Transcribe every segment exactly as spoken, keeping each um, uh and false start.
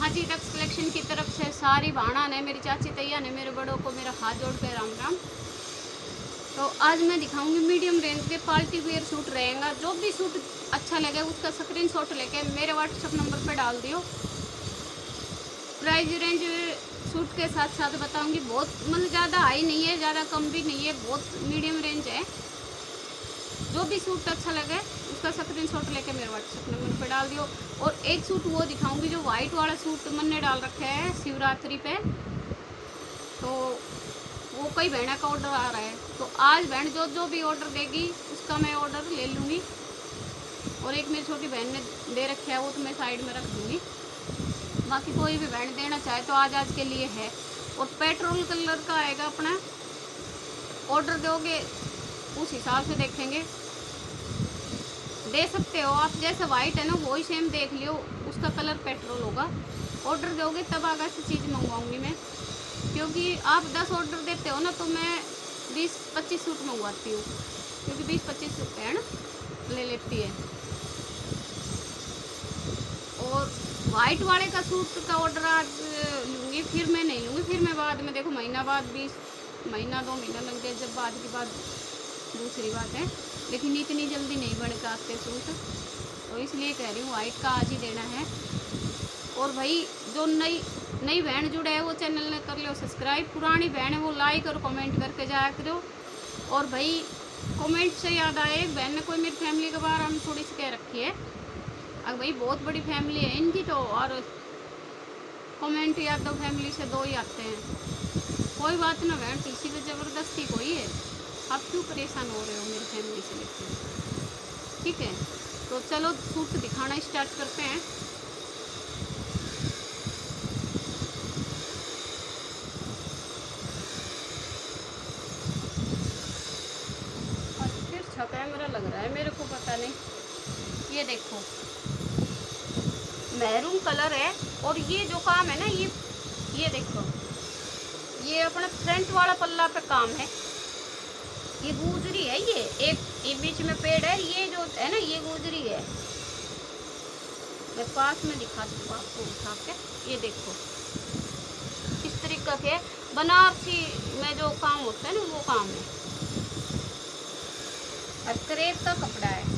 हाजी Tux collection की तरफ से सारी भाणा ने, मेरी चाची तैया ने, मेरे बड़ों को मेरा हाथ जोड़ के राम राम। तो आज मैं दिखाऊंगी मीडियम रेंज के पार्टी वेयर सूट रहेगा। जो भी सूट अच्छा लगे उसका स्क्रीनशॉट लेके मेरे व्हाट्सएप नंबर पर डाल दियो। प्राइस रेंज सूट के साथ साथ बताऊंगी। बहुत मतलब ज़्यादा हाई नहीं है, ज़्यादा कम भी नहीं है, बहुत मीडियम रेंज है। जो भी सूट अच्छा लगे उसका स्क्रीनशॉट लेके मेरे व्हाट्सएप नंबर पे डाल दियो। और एक सूट वो दिखाऊंगी जो वाइट वाला सूट मैंने डाल रखा है शिवरात्रि पे, तो वो कई बहना का ऑर्डर आ रहा है। तो आज बहन जो जो भी ऑर्डर देगी उसका मैं ऑर्डर ले लूँगी। और एक मेरी छोटी बहन ने दे रखा है वो तो मैं साइड में रख दूँगी। बाकी कोई भी बहन देना चाहे तो आज आज के लिए है। और पेट्रोल कलर का आएगा अपना, ऑर्डर दोगे उस हिसाब से देखेंगे, दे सकते हो आप। जैसे वाइट है ना वही सेम देख लियो, उसका कलर पेट्रोल होगा। ऑर्डर दोगे तब आगे से चीज़ मंगवाऊंगी मैं, क्योंकि आप दस ऑर्डर देते हो ना तो मैं बीस पच्चीस सूट मंगवाती हूँ, क्योंकि बीस पच्चीस सूट है ना ले लेती है। और वाइट वाले का सूट का ऑर्डर आज लूँगी, फिर मैं नहीं लूँगी, फिर मैं बाद में, देखो महीना बाद, बीस महीना दो महीना लग जाए जब बाद की बात दूसरी बात है, लेकिन इतनी जल्दी नहीं बन के आते सूट। तो इसलिए कह रही हूँ वाइट का आज ही देना है। और भाई जो नई नई बहन जुड़े है वो चैनल ने कर लो सब्सक्राइब, पुरानी बहन है वो लाइक और कमेंट करके जाया करो। और भाई कमेंट से याद आए, बहन ने कोई मेरी फैमिली के बारे में थोड़ी सी कह रखी है, अब भाई बहुत बड़ी फैमिली है इनकी तो, और कमेंट या तो फैमिली से दो ही आते हैं। कोई बात ना बहन, किसी पे ज़बरदस्ती कोई है, आप क्यों परेशान हो रहे हो मेरी फैमिली से लेकर, ठीक है। तो चलो सूट दिखाना स्टार्ट करते हैं। और अच्छा कैमरा लग रहा है मेरे को, पता नहीं। ये देखो मैरून कलर है, और ये जो काम है ना, ये ये देखो ये अपना फ्रंट वाला पल्ला पे काम है। ये गुजरी है, ये एक ये बीच में पेड़ है, ये जो है ना ये गुजरी है। मैं पास में दिखा दूँगा आपको उठा के, ये देखो इस तरीके के बनारसी में जो काम होता है ना वो काम है। और क्रेप का कपड़ा है,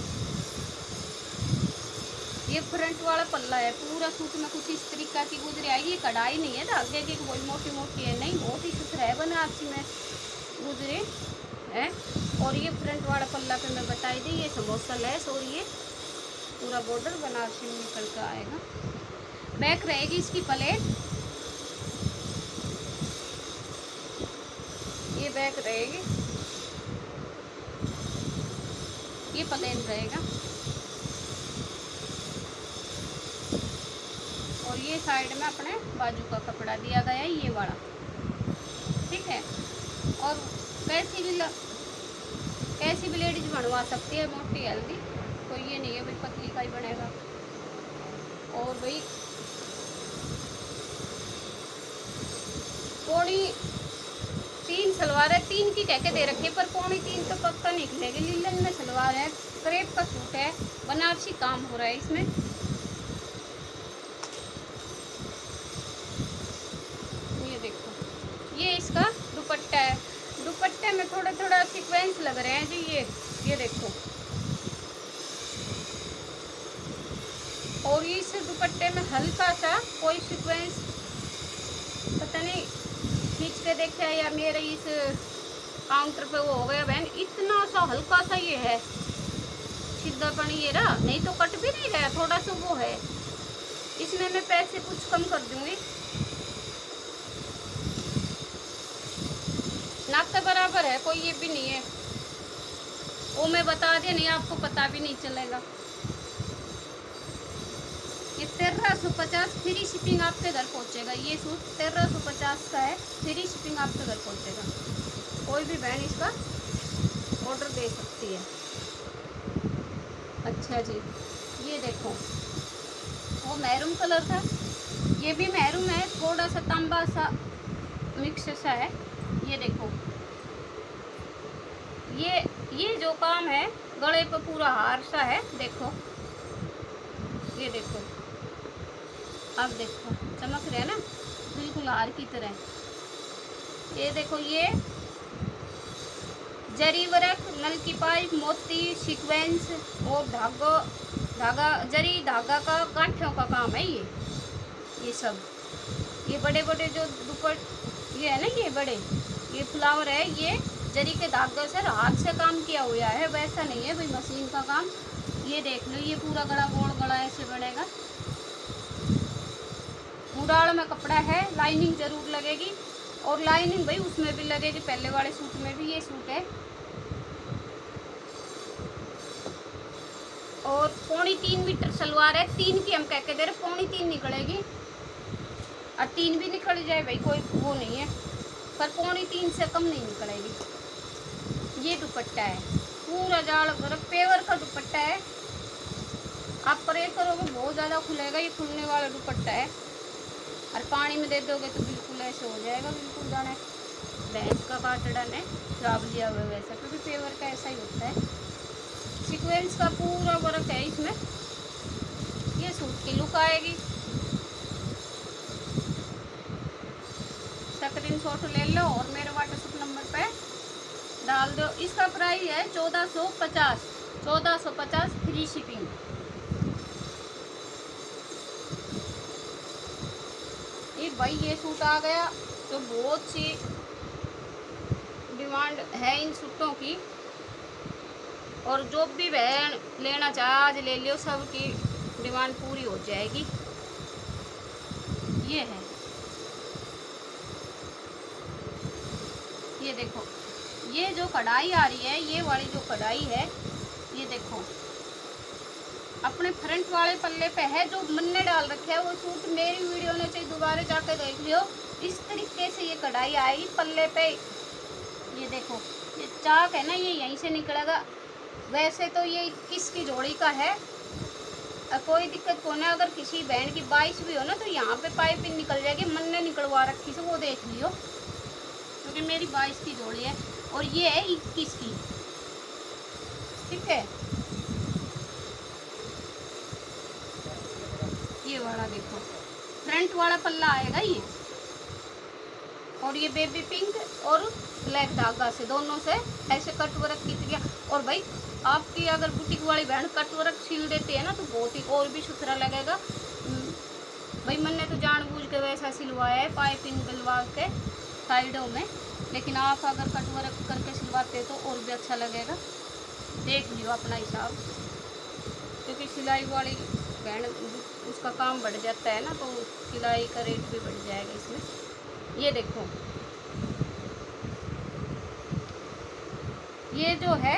ये फ्रंट वाला पल्ला है। पूरा सूट में कुछ इस तरीका की गुजरी आएगी। कढ़ाई नहीं है धागे की कोई मोटी मोटी है, नहीं, बहुत ही सुथरा है बनारसी में गुजरी है। और ये फ्रंट वाला पल्ला पे मैं बताई दी, ये समोसा लेस, और ये पूरा बॉर्डर बनारसी में निकल कर आएगा। बैक रहेगी इसकी प्लेट, ये बैक रहेगी, ये प्लेन रहेगा। और ये साइड में अपने बाजू का कपड़ा दिया गया है, ये वाला, ठीक है। और कैसी भी कैसी भी लेडीज बनवा सकती है, मोटी हल्दी तो ये नहीं है भाई, पतली का ही बनेगा। और भाई पौड़ी तीन सलवार है, तीन की कह के दे रखी है, पर पौड़ी तीन तो पक्का निकलेगी। लिलन में सलवार है, क्रेप का सूट है, बनारसी काम हो रहा है इसमें। ये देखो ये इसका दुपट्टा है, दुपट्टे में थोड़ा थोड़ा सीक्वेंस लग रहे हैं जी। ये ये देखो, और इस दुपट्टे में हल्का सा कोई सीक्वेंस पता नहीं खींच के देखा है या मेरे इस काउंटर पे वो हो गया बहन, इतना सा हल्का सा ये है सीधापन, ये रहा, नहीं तो कट भी नहीं रहा, थोड़ा सा वो है। इसमें मैं पैसे कुछ कम कर दूंगी, नाक के बराबर है, कोई ये भी नहीं है, वो मैं बता दिया, नहीं आपको पता भी नहीं चलेगा। ये तेरह सौ पचास फ्री शिपिंग आपके घर पहुंचेगा। ये सूट तेरह सौ पचास का है, फ्री शिपिंग आपके घर पहुंचेगा। कोई भी बहन इसका ऑर्डर दे सकती है। अच्छा जी, ये देखो वो मैरून कलर था, ये भी मैरून है, थोड़ा सा तांबा सा मिक्स सा है। ये देखो ये ये जो काम है गले पे पूरा हार सा है, देखो ये देखो अब देखो चमक रहे हैं ना, बिल्कुल हार की तरह। ये देखो ये जरी वर्क, नल की पाइप, मोती, सीक्वेंस और धागो धागा, जरी धागा का गांठों का काम है ये ये सब। ये बड़े बड़े जो दुपट ये है ना, ये बड़े ये फ्लावर है, ये जरी के धागों से हाथ से काम किया हुआ है, वैसा नहीं है भाई मशीन का काम। ये देख लो, ये पूरा गड़ा गोल गड़ा ऐसे बनेगा। उड़ाड़ में कपड़ा है, लाइनिंग जरूर लगेगी, और लाइनिंग भाई उसमें भी लगेगी, पहले वाले सूट में भी। ये सूट है और पौनी तीन मीटर सलवार है। तीन की हम कह के दे रहे, पौनी तीन निकलेगी, और तीन भी निकल जाए भाई कोई वो नहीं है, पर पौनी तीन से कम नहीं निकलेगी। ये दुपट्टा है पूरा जाल भर पेवर का दुपट्टा है। आप प्रे करोगे बहुत ज़्यादा खुलेगा, ये खुलने वाला दुपट्टा है, और पानी में दे दोगे तो बिल्कुल ऐसे हो जाएगा, बिल्कुल जाने भैंस का काटड़न है खराब लिया हुआ वैसा, क्योंकि पेवर का ऐसा ही होता है। सीक्वेंस का पूरा वर्क है इसमें। ये सूट की लुक आएगी। स्क्रीनशॉट ले लो और मेरे व्हाट्सएप नंबर पे डाल दो। इसका प्राइस है चौदह सौ पचास, चौदह सौ पचास फ्री शिपिंग। ये भाई ये सूट आ गया तो बहुत सी डिमांड है इन सूटों की, और जो भी बहन लेना चाहे आज ले लियो, सब की डिमांड पूरी हो जाएगी। ये है, ये देखो, ये जो कढ़ाई आ रही है, ये वाली जो कढ़ाई है, ये देखो अपने फ्रंट वाले पल्ले पे है, जो मन्ने डाल रखे है वो सूट मेरी वीडियो ने चाहिए दोबारा जाकर देख लियो। इस तरीके से ये कढ़ाई आएगी पल्ले पे। ये देखो ये चाक है ना, ये यहीं से निकलेगा। वैसे तो ये इक्कीस की जोड़ी का है, कोई दिक्कत को ना। अगर किसी बहन की बाईस भी हो ना तो यहाँ पे पाइपिंग निकल जाएगी, मन्ने निकलवा रखी से वो देख लियो, क्योंकि तो मेरी बाईस की जोड़ी है और ये है इक्कीस की। ठीक है, ये वाला देखो फ्रंट वाला पल्ला आएगा ये, और ये बेबी पिंक और ब्लैक धागा से दोनों से ऐसे कट वर्क की दिया। और भाई आपकी अगर बुटीक वाली बहन कट वर्क सिल देती है ना तो बहुत ही और भी सुथरा लगेगा। भाई मैंने तो जानबूझ के वैसा सिलवाया है पाइपिंग डलवा के साइडों में, लेकिन आप अगर कट वर्क करके सिलवाते हो तो और भी अच्छा लगेगा। देख लियो अपना हिसाब, क्योंकि सिलाई वाली बहन उसका काम बढ़ जाता है ना, तो सिलाई का रेट भी बढ़ जाएगा इसमें। ये देखो ये जो है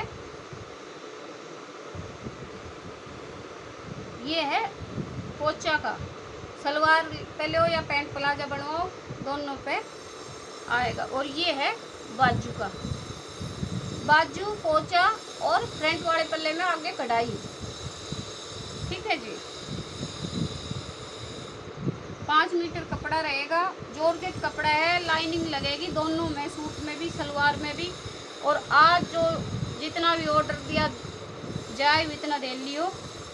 ये है पोचा का, सलवार पहले हो या पैंट प्लाजा बनवाओ दोनों पे आएगा। और ये है बाजू का, बाजू पोचा और फ्रंट वाले पल्ले में आगे कढ़ाई। ठीक है जी, पाँच मीटर कपड़ा रहेगा, जॉर्जेट कपड़ा है, लाइनिंग लगेगी दोनों में, सूट में भी सलवार में भी। और आज जो जितना भी ऑर्डर दिया जाए इतना दे लियो,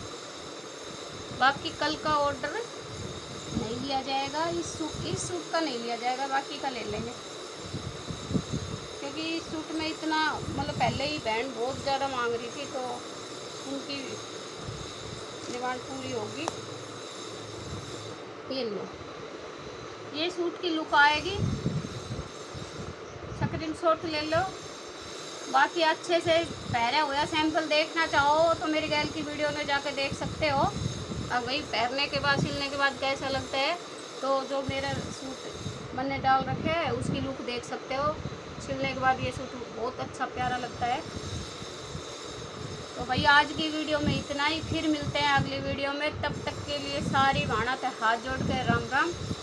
बाकी कल का ऑर्डर नहीं लिया जाएगा। इस सूट इस सूट का नहीं लिया जाएगा, बाकी का ले लेंगे, क्योंकि इस सूट में इतना मतलब पहले ही बहन बहुत ज़्यादा मांग रही थी तो उनकी डिमांड पूरी होगी। ये लो, ये सूट की लुक आएगी, स्क्रीनशॉट ले लो। बाकी अच्छे से पहने हुआ सैंपल देखना चाहो तो मेरी गैल की वीडियो में जाकर देख सकते हो। अब वही पहनने के बाद सिलने के बाद कैसा लगता है, तो जो मेरा सूट बनने डाल रखे है उसकी लुक देख सकते हो। सिलने के बाद ये सूट बहुत अच्छा प्यारा लगता है। तो भाई आज की वीडियो में इतना ही, फिर मिलते हैं अगली वीडियो में। तब तक के लिए सारी भाना ते हाथ जोड़ के राम राम।